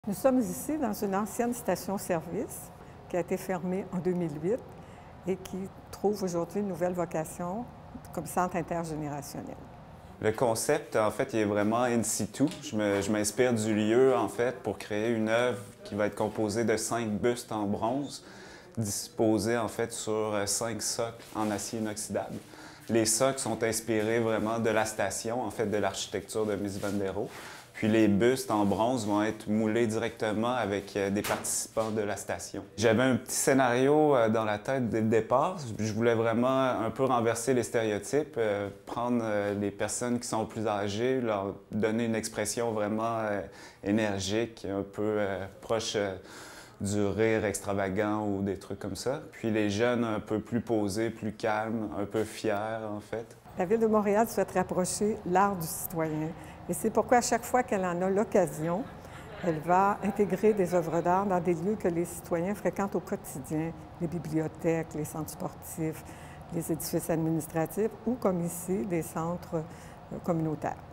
Nous sommes ici dans une ancienne station-service qui a été fermée en 2008 et qui trouve aujourd'hui une nouvelle vocation comme centre intergénérationnel. Le concept, en fait, il est vraiment in situ. Je m'inspire du lieu, en fait, pour créer une œuvre qui va être composée de 5 bustes en bronze, disposés, en fait, sur 5 socles en acier inoxydable. Les socles sont inspirés vraiment de la station, en fait, de l'architecture de Miss Vendero. Puis les bustes en bronze vont être moulés directement avec des participants de la station. J'avais un petit scénario dans la tête dès le départ. Je voulais vraiment un peu renverser les stéréotypes, prendre les personnes qui sont plus âgées, leur donner une expression vraiment énergique, un peu proche du rire extravagant ou des trucs comme ça. Puis les jeunes un peu plus posés, plus calmes, un peu fiers en fait. La Ville de Montréal souhaite rapprocher l'art du citoyen et c'est pourquoi à chaque fois qu'elle en a l'occasion, elle va intégrer des œuvres d'art dans des lieux que les citoyens fréquentent au quotidien, les bibliothèques, les centres sportifs, les édifices administratifs ou, comme ici, des centres communautaires.